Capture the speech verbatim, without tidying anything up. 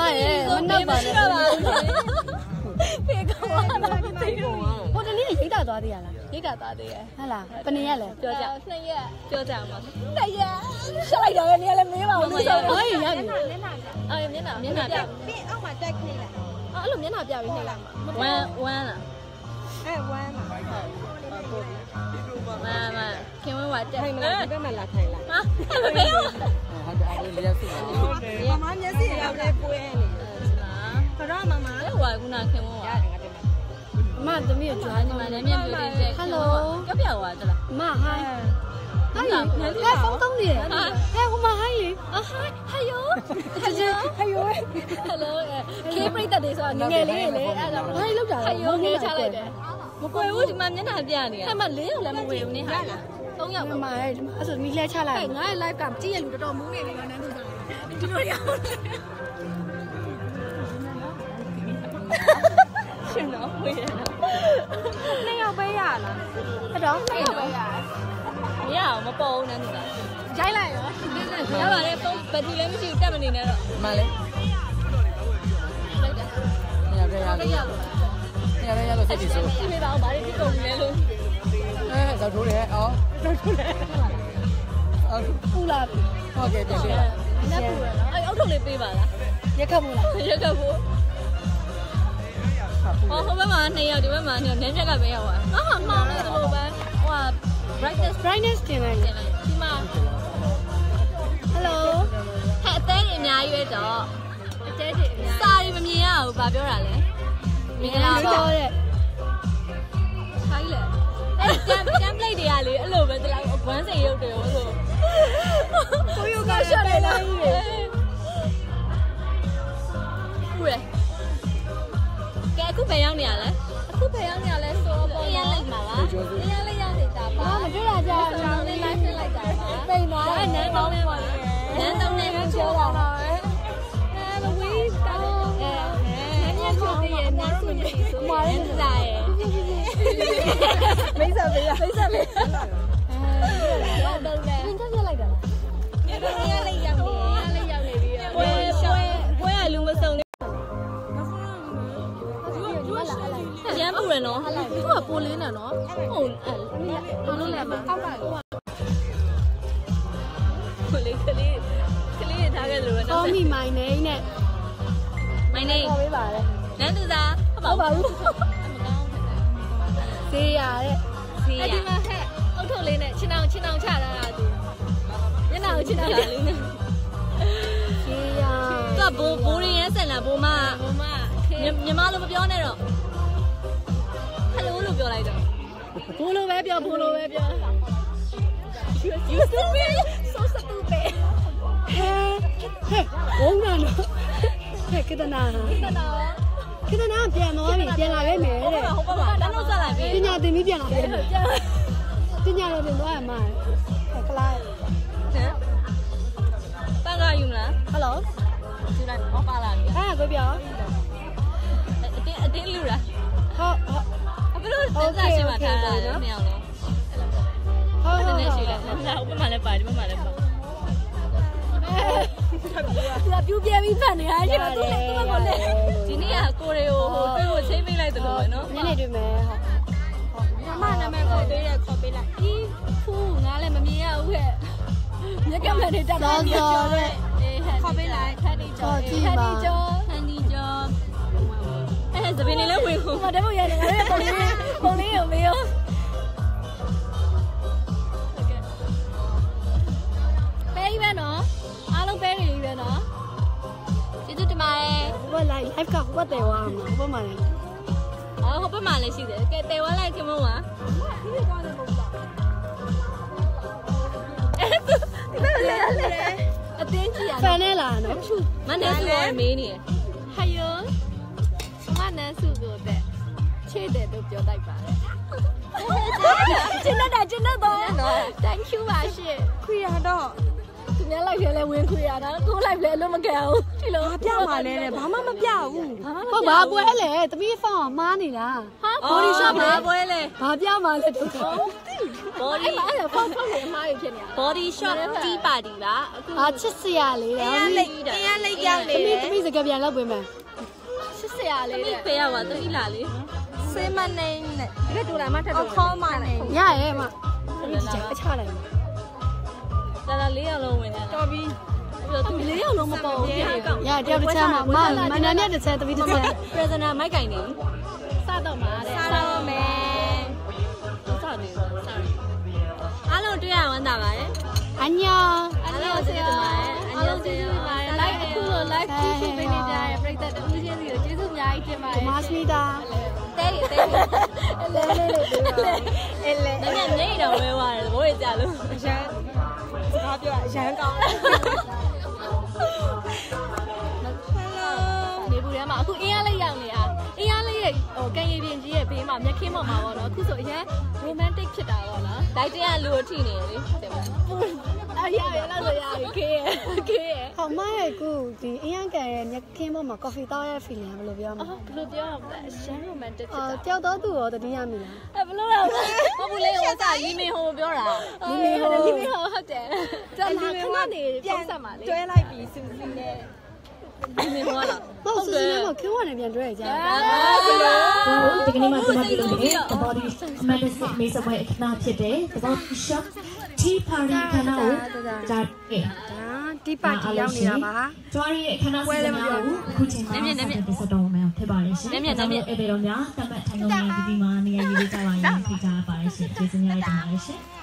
ရဲ့မနှောက်ပါနဲ့ဖေကောင်းလာတယ်ဟိုတနေ့ရိတ်တာသွားသေးရလားရိတ်တာသွားသေးရဲ့ဟုတ်လားဘယ်နှစ်ရက်လဲပြောကြနှစ်ရက်ပြောကြမှာနှစ်ရက်ရှောက်လိုက်တော့လည်းနေလည်းမေးပါဦးလို့ဆိုတော့ဟေးရပြီမျက်နှာအော်မျက်နှာမျက်နှာပြပြီးအောက်မှာတက်ခိုင်းလိုက်အော်အဲ့လိုမျက်နှာပြပြီးနှိပ်လိုက်မှာဝမ်းဝမ်းလားအဲဝမ်းလားဟုတ်မမခင်ဝဲဝါတက်ခိုင်းမလားဒီဘက်မှာလာခိုင်းလားဟာမမေးဟုတ်တယ်အဲ့လိုလျှက်စီဟုတ်တယ်မမမျက်စိရောက်လဲပွေးနေခရမမလေဝါကူနာခင်ဝဲဝါမသမီးကိုကြွားနေမှာလည်းမြင်ပြသေးတယ်ဟယ်လိုကြောက်ပြောက်သွားကြလားမဟိုင်းဟိုင်းဟဲ့ဖုန်းသုံးနေဟဲ့ဟိုမှာဟိုင်းလေအဟိုင်းဟယိုဟယိုဟယိုဟယ်လိုခေပရိသတ်တွေဆိုတာငငယ်လေးလေအဲ့ဒါဟိုင်းလောက်တာဟယိုငယ်ချလိုက်တယ်မကွယ်ဘူးဒီမှာမျက်နှာပြနေတယ်ဟဲ့မလေးယောက်လည်းမဝေဘူးနင်းဟာသုံးယောက်မမရဲ့ဒီမှာအဲ့ဆိုမီလှဲချလိုက်ငါ့ရဲ့ live ကကြည့်ရလူတော်တော်မူးနေတယ်နော်နန်းသူစားဒီလိုရအောင်ရှင်တော့ဝေးရတော့နှစ်ယောက်ပဲရလားအဲ့တော့နှစ်ယောက်ပဲရမရအောင်မပေါ်ဘူးနန်းသူစားရိုက်လိုက်ရောရပါလေပုံဘက်ထရီလည်းမရှိဘူးတက်မနေနဲ့တော့မှန်လေလိုက်တယ်ညရရလို့ညရရလို့စိတ်ကြီးစိုးပြေးပါအောင်ဗါလေးဒီကုန်လဲလို့အဲတော့ထိုးတယ်အော်တော့ထိုးတယ်အော်ပူလာပြီဟုတ်ကဲ့ပြန်ပြန်လက်ပူရနော်အဲ့အောက်ထုတ်လေးပေးပါလားရက်ခတ်ဘူးလားရက်ခတ်ဘူးဟောဟိုဘက်မှာနှစ်ယောက်ဒီဘက်မှာနှစ်ယောက်နန်းမြက်ကပဲရောက်သွားဟာမှောင်နေတယ်လို့ပဲဟို brightness brightness တင်လိုက်တင်လိုက်ဒီမှာ hello ဟဲ့အသေးတွေအများကြီးပဲတော့အသေးတွေအများစာရီမမြင်ရဘူးဗာပြောတာလဲမင်္ဂလာပါတဲ့ခိုင်းလေအဲ့တမ်တမ်ပလိတ်တွေကလေအဲ့လိုပဲတလောက်ဝမ်းစိန်ရုပ်တွေရောဆိုကိုယူကရှော့နေလိုက်ကြီးလေဟုတ်ရဲ့ကဲအခုဘယ်ရောက်နေရလဲအခုဘယ်ရောက်နေရလဲဆိုတော့ရလိုက်မှာလားရလိုက်ရောက်နေတာပါမတွေ့တာကြာတောင်းလေးလိုက်ဆက်လိုက်တာပါပိန်သွားတယ်နန်းတောင်းလေးပါနန်းတောင်းလေးပြောတာပါပဲအဲဝေးတောင်းအဲနန်းမြတ်ချိုတည်းရဲ့နန်းစုကြီးဆိုမာရင်းလာရဲ့မိတ်ဆက်ပေးရမိတ်ဆက်ပေးအဲတော့တော့လေသင်ချက်ပြလိုက်တာလားရလိုက်ရောက်နေရလိုက်ရောက်နေပြီးတော့ပွဲပွဲပွဲကလူမစုံရမ်းပူရနော်သူကပိုလေးနဲ့နော်ဟုတ်အဲ့လိုလိုလည်းမအောက်ကကိုလေးကလေးကလေးထားခဲ့လို့နော်အော်မီမိုင်းနေနဲ့မိုင်းနေပေါ်ပေးပါလေနန်းသူသားဟုတ်ပါဘူးဈေးရတဲ့ဈေးရအဲ့ဒီမှာဟဲ့အုတ်ထုတ်လေးနဲ့ချင်းအောင်ချင်းအောင်ချတာလားသူမျက်နှာကိုချင်းအောင်ချလေးနဲ့ဈေးရသူကဘိုးဘိုးရင်းဆက်လာဘိုးမဘိုးမညီမလိုမပြောနဲ့တော့ဟယ်လိုလို့ပြောလိုက်တော့ဘိုးလိုပဲပြောဘိုးလိုပဲပြော you stupid so stupid ဟဲဟဲဘုံနာနော်ဟဲကတနာကတနာကတနာပြန်သွားပြီပြန်လာခဲ့မယ်တဲ့ဟုတ်ပါပါတန်းလို့ဆက်လိုက်ပြီပညာသင်ပြီးပြန်လာခဲ့မယ်ပညာတော့ပြန်သွားရမှာကလာဟမ်ပန်းကယူမလားဟယ်လိုယူလိုက်ဟောပါလာပြီဟာကိုပြောအတင်းအတင်းလူလားဟုတ်ဟုတ်ဘယ်လိုတင်စားရှိမှထားတာလဲနှစ်ယောက်လုံးဟုတ်ဟုတ်ဟုတ်ရှိလားလာဥပမာလည်းပါဒီမှာလည်းပါသူကပြူပြဲပြီးဖတ်နေတာရှိမှသူလည်းသူ့ဘက်ကိုလည်းဒီနေ့ကကိုရီကိုဟိုတွေ့ဖို့ချိန်ပေးလိုက်တယ်လို့ပဲနော်ညနေတွေ့မယ်ဟုတ်မမနာမည်ခေါ်ပေးတယ်ခေါ်ပေးလိုက်ဒီဖူးငါလည်းမမြင်ရဘူးခဲ့မြက်ကမတွေတက်တာပြောတဲ့ခေါ်ပေးလိုက်ခန်းဒီကျော်ခန်းဒီကျော်ခန်းဒီကျော်အဲသပင်းလေးလည်းဝင်ခုမတက်ဖို့ရတယ်ငါလည်းပုံလေးပုံလေးကိုမေးရောပဲကြီးပဲနော်အားလုံးပဲတွေကြီးပဲနော်ကျေးဇူးတင်ပါတယ်ဟို live live ကဟိုဘက်တယ်ဝါမှာဟိုဘက်မှာလည်းအော်ဟိုဘက်မှာလည်းရှိတယ်ကဲတယ်ဝါလိုက်ခင်မုံပါဒီလိုသွားတယ်ပုံစံဒီဘက်လည်းလည်းအတင်းကြီးရဖန်နဲ့လာနော်မနဲ့ဆိုရမေးနေဟယိုမနဲ့စုကိုတဲ့ချေတယ်လို့ပြောလိုက်ပါတယ်ကျင်းတော့ကျင်းတော့တော့ thank you ပါရှင်ခွေရတော့သူများလိုက်ရဲလဲဝင်ခွေရတာကိုလိုက်လဲလို့မကဲဘူးဒီလိုပြမှာလဲတဲ့ဘာမှမပြဘူးဟုတ်ဘာပွဲလဲတပည့်ဖောင်းမှားနေတာဟာ body shop ဘာပွဲလဲဘာပြမှာလဲတို့ body အဲ့ဖောင်းဖောင်းနေအမှားရဖြစ်နေတာ body shop tea party ပါအခုအာချစ်စရာလေးတဲ့တရားလိတ်တရားလိတ်ကြောက်နေတပည့်တပည့်စကားပြန်လောက်ပေးမယ်ချစ်စရာလေးတဲ့ဖေးရပါတတိလာလေးစေမနေနဲ့ဒီကတူလာမထက်တော့ခေါ်မနေရရဲ့မတပည့်ကြအချလိုက်လာလာလေးအောင်လုံးဝင်နေတာတော်ပြီသူလေးအောင်လုံးမပေါ်ဘူးရတယောက်တစ်ချက်မှာမမနန်းနဲ့တစ်ချက်တပည့်တစ်ချက် prisoner မိုက်ကင်နေစတော့မှာတဲ့စတော့မယ်စတော့တယ်အားလုံးတွေ့ရဝမ်းသာပါရဲ့အညာအားလုံးကျေးဇူးပါရဲ့အားလုံးကျေးဇူးပါရဲ့ live အခုလို live ကြည့်ရှုပေးနေကြတဲ့ပရိသတ်တူးချင်းစီကိုကျေးဇူးအများကြီးတင်ပါတယ်မစမီတာတဲရီတဲရီလဲလဲလေးပြောပါအဲလဲနည်းနည်းနေတော့ဝဲသွားတယ်သဘောကျလို့အရန်စကားပြောအရန်ကောင်းတယ်နေဘူးထဲမှာအခုအင်းအားလေးရောက်နေတာအင်းအားလေးရဲ့ဟိုကန်ရည်ပြင်ကြီးရဲ့ဘေးမှာမြက်ခင်းပေါ်မှာပေါ့နော်အခုဆိုအရင် romantic ဖြစ်တာပေါ့နော်ဒိုက်တင်ကလူကိုထိနေလေတဲ့ပါအရရလာလို့ရပြီခေးရခေးရဟောမရဲ့ကူဒီအင်းအားကန်ရဲ့မြက်ခင်းပေါ်မှာ coffee တောက်ရဲ့ feeling ဘယ်လိုပြောမလဲဘယ်လိုပြောမလဲအရန် romantic ဖြစ်တာတယောက်တော့သူ့ရောတတိယမိလားအဲဘယ်လိုလဲမဟုတ်ဘူးလေဟိုကလီမင်ဟိုပြောတာလီမင်ဟိုလီမင်ဟိုဟုတ်တယ်ကျန်လီမင်ဟိုကနေပြန်ဆက်မှာလေတွဲလိုက်ပြီးစူစီနဲ့ဒီနေ့ဟောလားဟုတ်စူစီနဲ့မခင်းဝင်ပြန်တွဲကြတယ်ဒီကနေ့မှာကျွန်တော်ပြုလုပ်နေတဲ့ The Body Magazine မိတ်ဆွေအခမ်းအနားဖြစ်တဲ့ The Body Shop Tea Party ခမ်းနားကိုကြားခဲ့ဒါ Tea Party ရောက်နေတာပါကျွားရဲ့အခမ်းအနားစီစဉ်များကိုအခုချိန်မှာဆက်ပြီးဆက်တော်မယ်ဖြစ်ပါရဲ့ရှင်။နည်းနည်းအဲ့ဒီတော့များတပတ်ထိုင်ကုန်နေပြီးပြီးမှနေရာရေးကြပါရင်ဖိတ်ကြားပါရဲ့ရှင်ကျေးဇူးများတင်ပါတယ်ရှင်။